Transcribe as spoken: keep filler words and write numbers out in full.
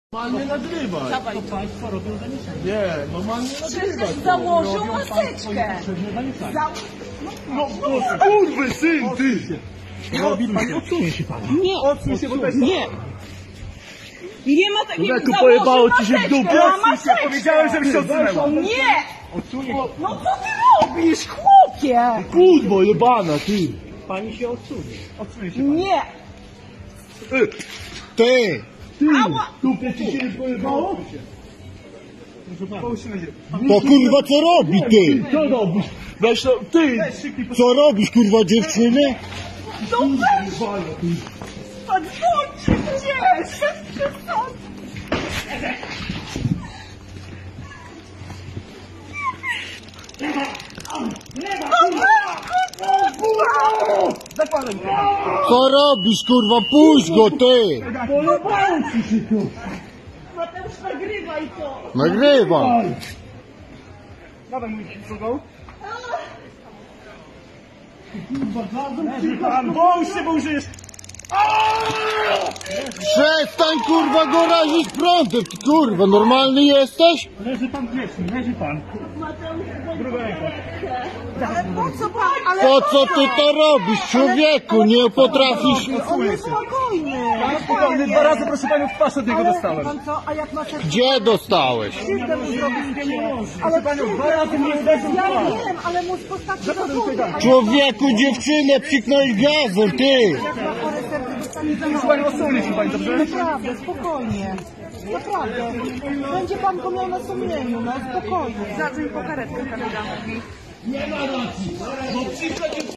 Normalnie nagrywać. Dawaj. To państwo robią zamieszanie. Nie, normalnie nagrywać. Przecież założył maseczkę. Za... No, no kurwy syn, ty! Robi pani, odsunie się pani. Nie, Odsuń się, bo to jest... nie. Nie ma takiego. Leku pojebało ci się w dupę. Ma Odsuń się, maseczkę. powiedziałem, żebyś się odsunęła. Nie! Odsunie. No co ty robisz, chłopie? Kurwo jebana, ty! Pani się odsunie. Odsunie się. Nie! Ty! Ty! Ała! Dupę ci się pojebało? To kurwa co robi ty? Co robisz? Weź to, ty! Co robisz kurwa dziewczyny? No weź! Pan chodź, gdzieś! Przestań! Co robisz kurwa? Puść go ty! Pojebało ci się tu! Mateusz, nagrywaj to! Nagrywam! Dawaj mój drugą. Bądź się, bo już jest... Przestań kurwa go razić prądem! Ty, kurwa, normalny jesteś? Leży pan grzecznie, leży pan. Mateusz, Druga ręka. ale po co pan? Ale Po co ty to robisz człowieku? Nie potrafisz... On jest spokojny. Spokojnie, dwa razy proszę panią w twarz od niego dostałem. Pan co, a jak maseczkę Gdzie dostałeś? krzywdę mu zrobić? Proszę panią, dwa razy mnie uderzył w Ja twarz. wiem, ale mu postaci do wody. Człowieku dziewczynę psiknąłeś gazem ty! Jak ma chore serce, dostanie za Proszę panią, odsunie się pani, dobrze? Naprawdę, spokojnie. Naprawdę. Będzie pan go miał na sumieniu, no spokojnie. Zadzwoń po karetkę, kapitan.